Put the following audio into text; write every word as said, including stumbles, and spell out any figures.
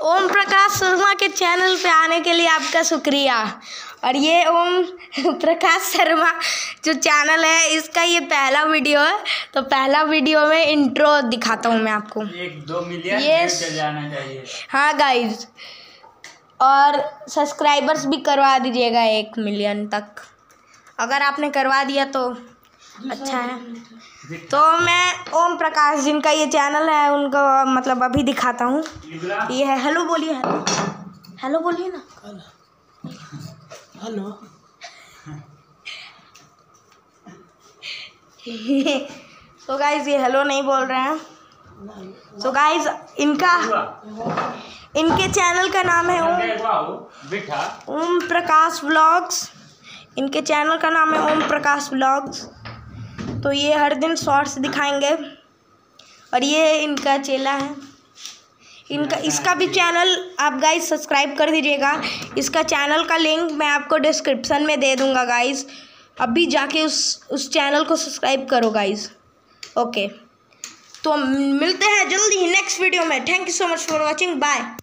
ओम प्रकाश शर्मा के चैनल पे आने के लिए आपका शुक्रिया। और ये ओम प्रकाश शर्मा जो चैनल है इसका ये पहला वीडियो है, तो पहला वीडियो में इंट्रो दिखाता हूँ मैं आपको। एक दो मिलियन ये चल जाना चाहिए। हाँ गाइज, और सब्सक्राइबर्स भी करवा दीजिएगा एक मिलियन तक। अगर आपने करवा दिया तो अच्छा है। तो मैं ओम प्रकाश जिनका ये चैनल है उनका मतलब अभी दिखाता हूँ। ये है, हेलो बोलिए, हेलो हेलो बोलिए ना, हेलो। तो गाइज ये हेलो नहीं बोल रहे हैं। तो गाइज इनका इनके चैनल का नाम है ओम ओम प्रकाश व्लॉग्स। इनके चैनल का नाम है ओम प्रकाश व्लॉग्स। तो ये हर दिन शॉर्ट्स दिखाएंगे। और ये इनका चेला है, इनका इसका भी चैनल आप गाइस सब्सक्राइब कर दीजिएगा। इसका चैनल का लिंक मैं आपको डिस्क्रिप्शन में दे दूंगा गाइस। अभी जाके उस उस चैनल को सब्सक्राइब करो गाइस। ओके, तो मिलते हैं जल्दी ही नेक्स्ट वीडियो में। Thank you so much for watching, bye.